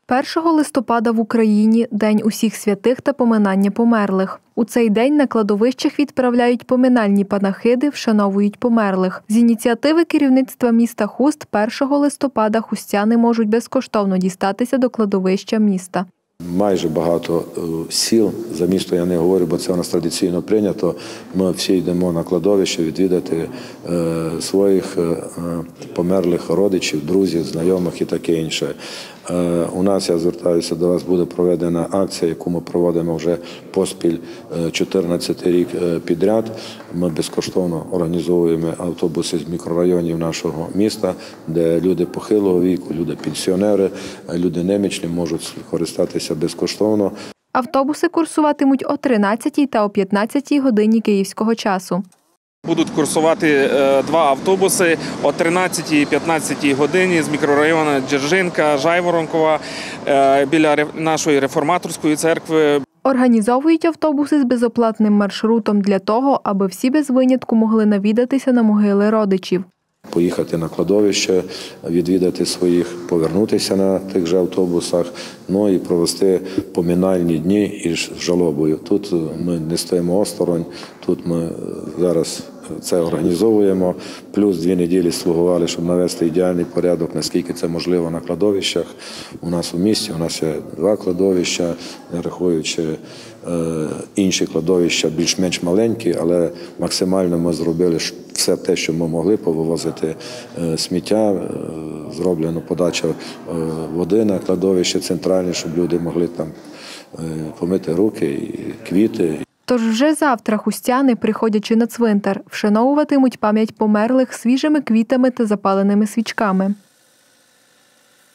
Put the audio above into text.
1 листопада в Україні – День усіх святих та поминання померлих. У цей день на кладовищах відправляють поминальні панахиди, вшановують померлих. З ініціативи керівництва міста Хуст 1 листопада хустяни можуть безкоштовно дістатися до кладовища міста. Майже багато сіл, за місто я не говорю, бо це у нас традиційно прийнято, ми всі йдемо на кладовище відвідати своїх померлих родичів, друзів, знайомих і таке інше. У нас, я звертаюся до вас, буде проведена акція, яку ми проводимо вже поспіль 14-й рік підряд. Ми безкоштовно організовуємо автобуси з мікрорайонів нашого міста, де люди похилого віку, люди пенсіонери, люди немічні можуть користатися безкоштовно. Автобуси курсуватимуть о 13-й та о 15-й годині київського часу. Будуть курсувати два автобуси о 13 і 15 годині з мікрорайону Дзержинка, Жайворонкова біля нашої реформаторської церкви. Організовують автобуси з безоплатним маршрутом для того, аби всі без винятку могли навідатися на могили родичів. Поїхати на кладовище, відвідати своїх, повернутися на тих же автобусах, ну і провести поминальні дні із жалобою. Тут ми не стоїмо осторонь, тут ми зараз це організовуємо. Плюс 2 неділі слугували, щоб навести ідеальний порядок, наскільки це можливо на кладовищах. У нас у місті, у нас є 2 кладовища, не рахуючи інші кладовища більш-менш маленькі, але максимально ми зробили все те, що ми могли, повивозити сміття, зроблено подача води на кладовище центральне, щоб люди могли там помити руки і квіти. Тож вже завтра хустяни, приходячи на цвинтар, вшановуватимуть пам'ять померлих свіжими квітами та запаленими свічками.